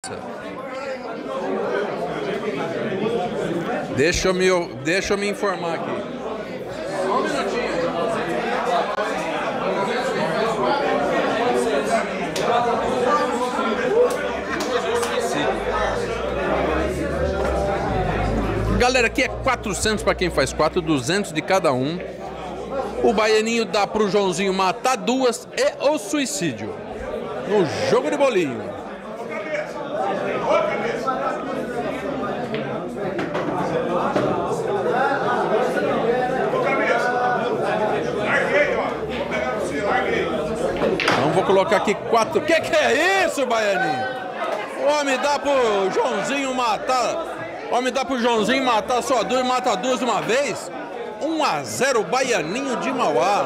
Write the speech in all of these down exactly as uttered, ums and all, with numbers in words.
Deixa eu me, deixa eu me informar aqui. Só um minutinho. Galera, aqui é quatrocentos para quem faz quatro, duzentos de cada um. O baianinho dá pro Joãozinho matar duas e o suicídio. No jogo de bolinho. Então vou colocar aqui quatro. Que que é isso, baianinho? O homem dá pro Joãozinho matar. O homem dá pro Joãozinho matar só duas e mata duas de uma vez. um a zero Baianinho de Mauá.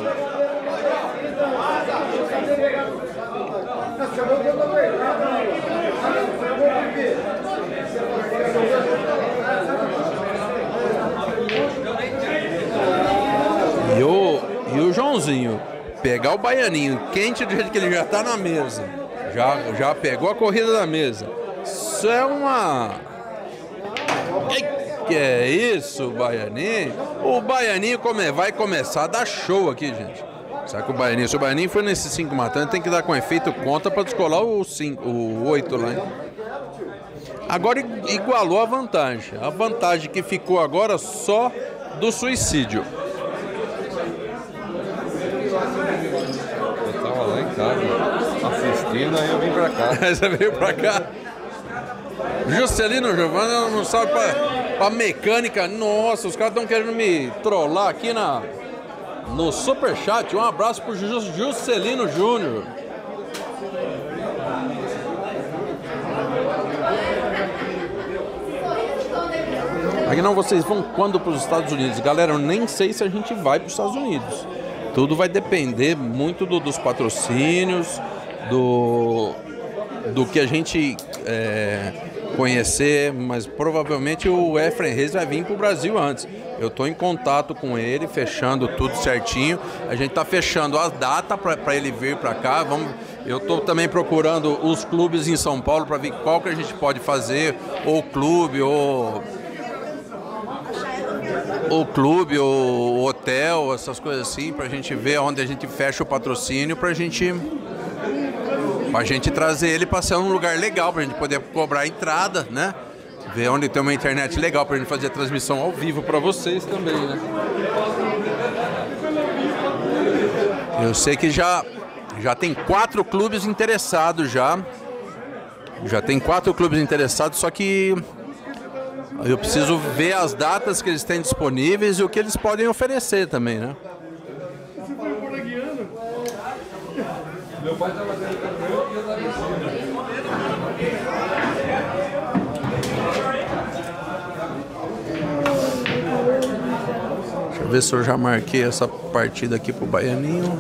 E o, e o Joãozinho pegar o Baianinho quente do jeito que ele já tá na mesa. Já, já pegou a corrida da mesa. Isso é uma... Que é isso, Baianinho? O Baianinho come, vai começar a dar show aqui, gente. Sabe que o Baianinho, se o Baianinho for nesses cinco matando, tem que dar com efeito conta para descolar o cinco, o oito lá, hein? Agora igualou a vantagem. A vantagem que ficou agora só do suicídio. Eu tava lá em casa assistindo, aí eu vim pra cá. Você veio pra cá? Juscelino Giovanni não sabe pra, pra mecânica. Nossa, os caras estão querendo me trollar aqui na, no Superchat. Um abraço pro Juscelino Júnior. Aqui não, vocês vão quando para os Estados Unidos? Galera, eu nem sei se a gente vai para os Estados Unidos. Tudo vai depender muito do, dos patrocínios, do, do que a gente é, conhecer, mas provavelmente o Efraim Reis vai vir para o Brasil antes. Eu estou em contato com ele, fechando tudo certinho. A gente está fechando as datas para ele vir para cá. Vamos, eu estou também procurando os clubes em São Paulo para ver qual que a gente pode fazer, ou clube, ou... ou clube, ou hotel, essas coisas assim, pra gente ver onde a gente fecha o patrocínio, pra gente pra gente trazer ele pra ser um lugar legal, pra gente poder cobrar a entrada, né? Ver onde tem uma internet legal pra gente fazer a transmissão ao vivo pra vocês também, né? Eu sei que já, já tem quatro clubes interessados já. Já tem quatro clubes interessados, só que eu preciso ver as datas que eles têm disponíveis e o que eles podem oferecer também, né? Deixa eu ver se eu já marquei essa partida aqui pro Baianinho.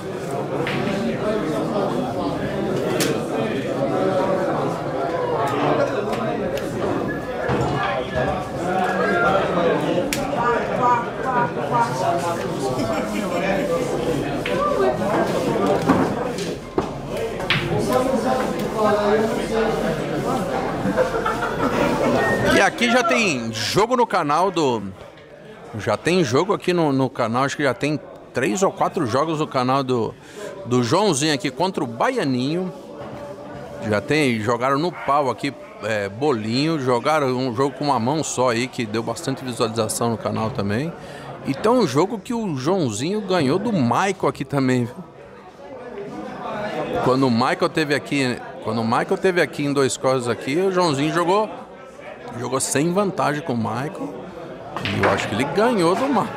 E aqui já tem jogo no canal do... Já tem jogo aqui no, no canal, acho que já tem três ou quatro jogos no canal do, do Joãozinho aqui contra o Baianinho. Já tem, jogaram no pau aqui, é, bolinho, jogaram um jogo com uma mão só aí, que deu bastante visualização no canal também. E tem um jogo que o Joãozinho ganhou do Michael aqui também, viu? Quando o Michael teve aqui, quando o Michael teve aqui em Dois Corres aqui, o Joãozinho jogou, jogou sem vantagem com o Michael. E eu acho que ele ganhou do Michael.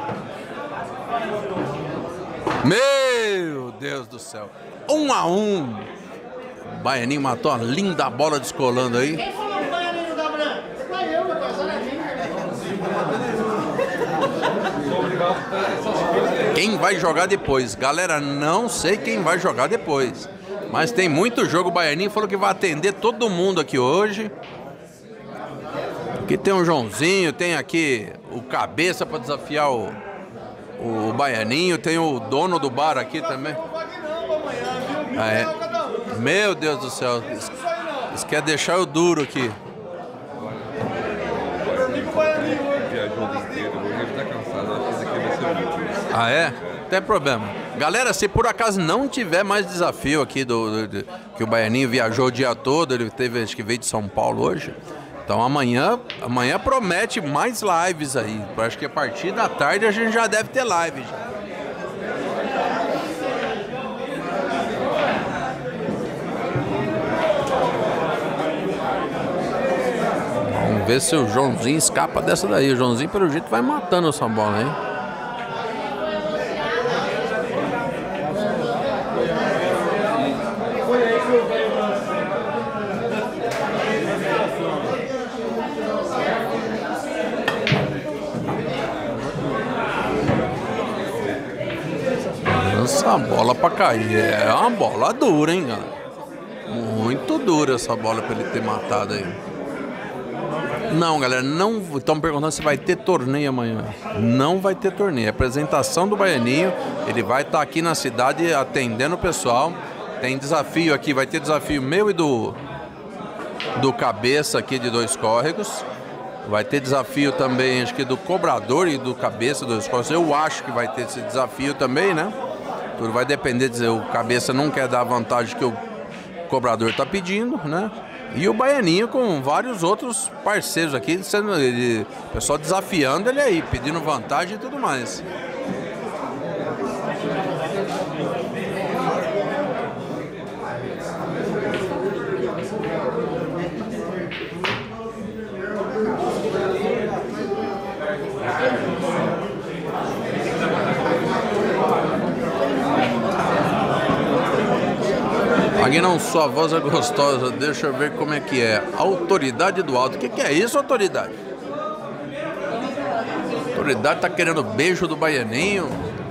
Meu Deus do céu. Um a um. O Baianinho matou uma linda bola descolando aí. Quem falou o Baianinho da branca? Foi eu, meu parceiro, olha aqui. Quem vai jogar depois? Galera, não sei quem vai jogar depois. Mas tem muito jogo. O Baianinho falou que vai atender todo mundo aqui hoje. Aqui tem o Joãozinho, tem aqui o Cabeça para desafiar o, o Baianinho. Tem o dono do bar aqui também. Ah, é. Meu Deus do céu. Vocês querem deixar eu duro aqui. Viajou o dia inteiro, hoje ele tá cansado, acho que esse aqui vai ser o último. Ah, é? Não tem problema. Galera, se por acaso não tiver mais desafio aqui, do, do, do que o Baianinho viajou o dia todo, ele teve, acho que veio de São Paulo hoje. Então amanhã, amanhã promete mais lives aí. Eu acho que a partir da tarde a gente já deve ter live. Já. Vamos ver se o Joãozinho escapa dessa daí. O Joãozinho, pelo jeito, vai matando essa bola, hein? Essa bola pra cair é uma bola dura, hein, galera? Muito dura essa bola pra ele ter matado aí. Não, galera, não estão me perguntando se vai ter torneio amanhã. Não vai ter torneio. A apresentação do Baianinho, ele vai estar aqui na cidade atendendo o pessoal. Tem desafio aqui, vai ter desafio meu e do do Cabeça aqui de Dois Córregos. Vai ter desafio também, acho que do Cobrador e do Cabeça de Dois Córregos. Eu acho que vai ter esse desafio também, né? Tudo vai depender de dizer, o Cabeça não quer dar a vantagem que o Cobrador está pedindo, né? E o Baianinho com vários outros parceiros aqui, sendo ele, o pessoal desafiando ele aí, pedindo vantagem e tudo mais. Aguinão, sua voz é gostosa, deixa eu ver como é que é. Autoridade do alto. O que, que é isso, autoridade? Autoridade tá querendo beijo do Baianinho.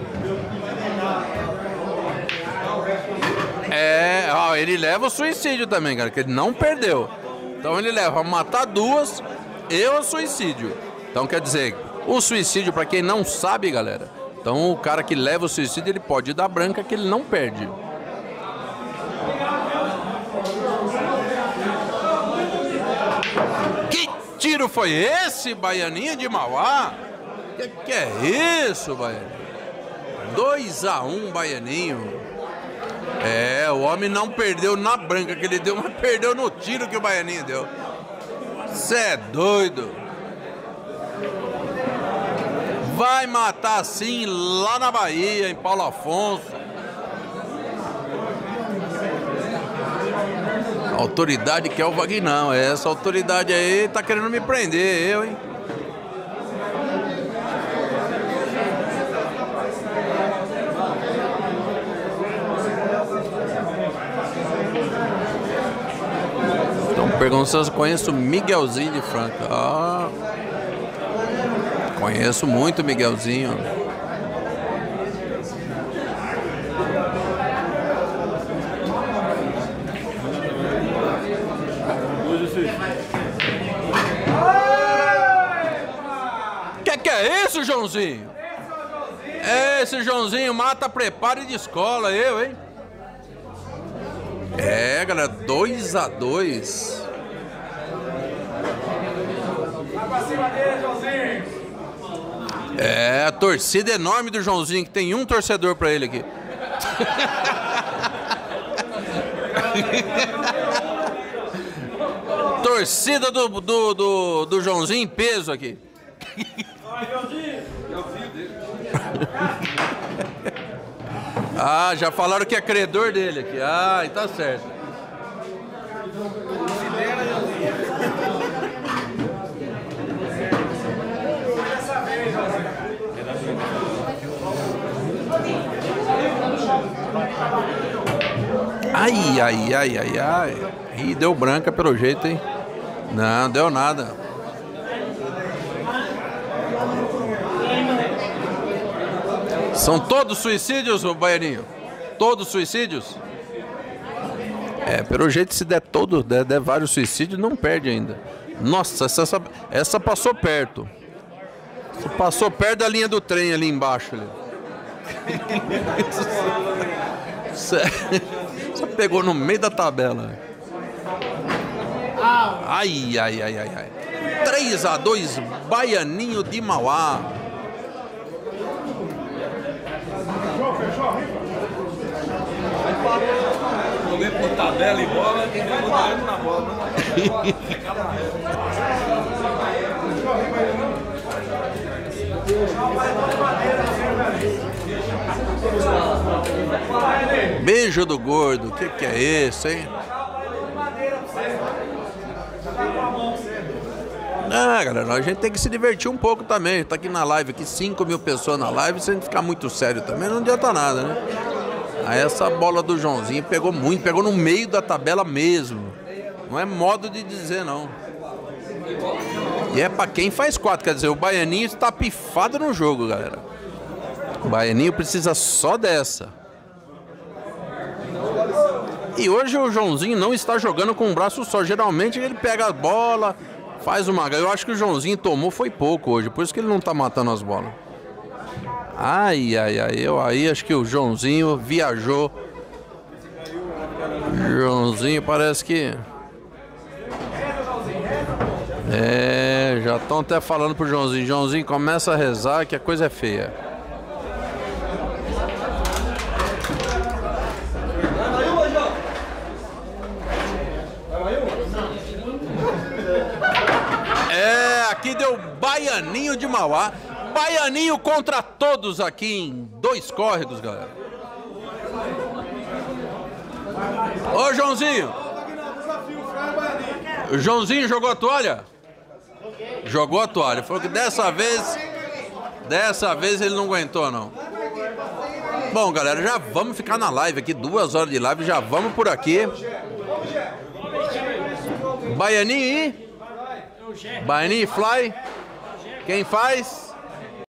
É, ó, ele leva o suicídio também, cara, que ele não perdeu. Então ele leva a matar duas e o suicídio. Então quer dizer, o suicídio, pra quem não sabe, galera, então o cara que leva o suicídio, ele pode dar branca que ele não perde. Que tiro foi esse, Baianinho de Mauá? Que que é isso, Baianinho? dois a um, Baianinho. É, o homem não perdeu na branca que ele deu, mas perdeu no tiro que o Baianinho deu. Cê é doido. Vai matar assim lá na Bahia, em Paulo Afonso. A autoridade que é o Vagnão. Essa autoridade aí tá querendo me prender, eu, hein? Estão perguntando se eu conheço o Miguelzinho de Franca. Ah, conheço muito o Miguelzinho. Que que é isso, Joãozinho? Esse Joãozinho mata, prepara e de escola, eu, hein? É, galera, dois a dois. Vai pra cima dele, Joãozinho. É, a torcida enorme do Joãozinho, que tem um torcedor pra ele aqui. Torcida do, do, do, do Joãozinho em peso aqui. Ah, já falaram que é credor dele aqui. Ah, e tá certo. Ai, ai, ai, ai, ai. Ih, deu branca pelo jeito, hein? Não, deu nada. São todos suicídios, ô Baianinho? Todos suicídios? É, pelo jeito, se der todo, der, der vários suicídios, não perde ainda. Nossa, essa, essa, essa passou perto. Essa passou perto da linha do trem ali embaixo. Ali. Você pegou no meio da tabela. Ai, ai, ai, ai, ai. três a dois, Baianinho de Mauá. Joguei por tabela e bola, quem vai mudar na bola. Beijo do gordo, o que, que é esse, hein? Ah, galera, a gente tem que se divertir um pouco também. Tá aqui na live, aqui cinco mil pessoas na live. Se a gente ficar muito sério também, não adianta nada, né? Aí essa bola do Joãozinho pegou muito, pegou no meio da tabela mesmo. Não é modo de dizer, não. E é pra quem faz quatro, quer dizer, o Baianinho está pifado no jogo, galera. O Baianinho precisa só dessa. E hoje o Joãozinho não está jogando com um braço só. Geralmente ele pega a bola, faz uma... Eu acho que o Joãozinho tomou foi pouco hoje, por isso que ele não tá matando as bolas. Ai, ai, ai, eu aí acho que o Joãozinho viajou. Joãozinho parece que... É, já estão até falando pro Joãozinho. Joãozinho, começa a rezar que a coisa é feia. É, aqui deu Baianinho de Mauá. Baianinho contra todos aqui em dois córregos, galera. Ô, Joãozinho. O Joãozinho jogou a toalha? Jogou a toalha. Falou que dessa vez, dessa vez ele não aguentou, não. Bom, galera, já vamos ficar na live aqui, duas horas de live, já vamos por aqui. Baianinho e... Baianinho e Fly. Quem faz?